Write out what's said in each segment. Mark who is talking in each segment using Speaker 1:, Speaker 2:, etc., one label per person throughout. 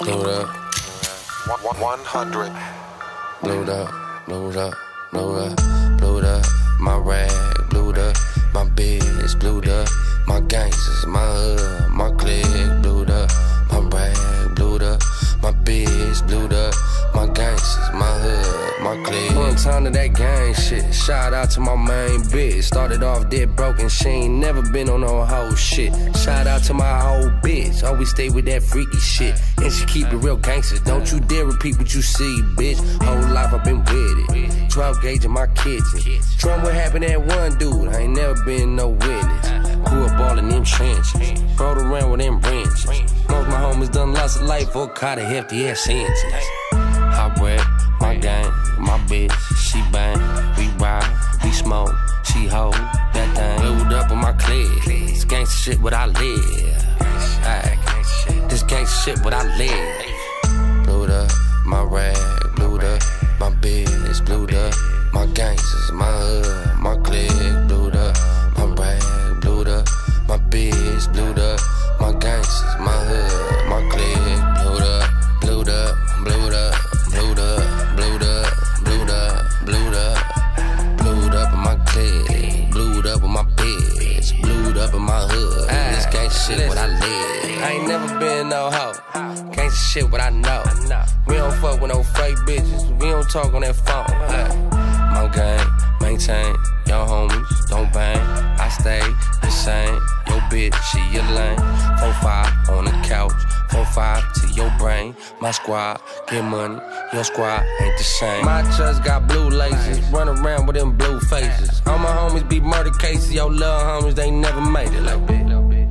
Speaker 1: Blowed up.
Speaker 2: 100.
Speaker 1: Blowed up, blowed up, blowed up, blowed up. My rag, blowed up. My bitch, blowed up. My gangsters, my hood, my clique, blowed up. My rag, blowed up. My bitch, blowed up. My gangsters, my hood, my clique. One time to that gang shit. Shout out to my main bitch. Started off dead broken. She ain't never been on no whole shit. Shout out to my whole bitch. Always stay with that freaky shit. And she keep it real gangster. Don't you dare repeat what you see, bitch. Whole life I've been with it. 12 gauge in my kitchen. Trump, what happened to that one dude? I ain't never been no witness. Grew up all in them trenches. Rode around with them wrenches. Most my homies done lost a life for caught a hefty ass sentence. I rap my gang, my bitch, she bang. We ride, we smoke, she hold that thing. Glued up on my clique. This gangsta shit what I live. This gangsta shit what I live. Blowed up, my rag, blowed up. My bitch, blowed up. My gangsters, my hood, my clique, blowed up. My rag, blowed up. My bitch, blowed up. My gangsters, my hood, my clique, blowed up, blowed up, blowed up. Blowed up, blowed up, blowed up, blowed up. Blowed up in my clique, blowed up in my bitch, blowed up in my hood. This gangsta shit what I live. I ain't never been no hoe. Gangsta shit what I know. We don't fuck with no fake bitches. We don't talk on that phone. My gang, maintain, your homies, don't bang. I stay the same. Your bitch, she your lane. 4-5 on the couch. 4-5 to your brain. My squad, get money. Your squad ain't the same. My trust got blue laces. Run around with them blue faces. All my homies be murder cases. Your little homies, they never made it like that.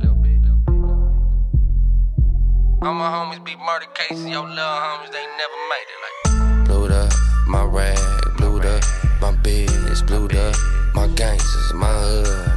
Speaker 1: All my homies be murder cases. Your little homies, they never made it like that. Blowed up, my rag, blowed up. My bitch, blowed up. My gangsters, my hood.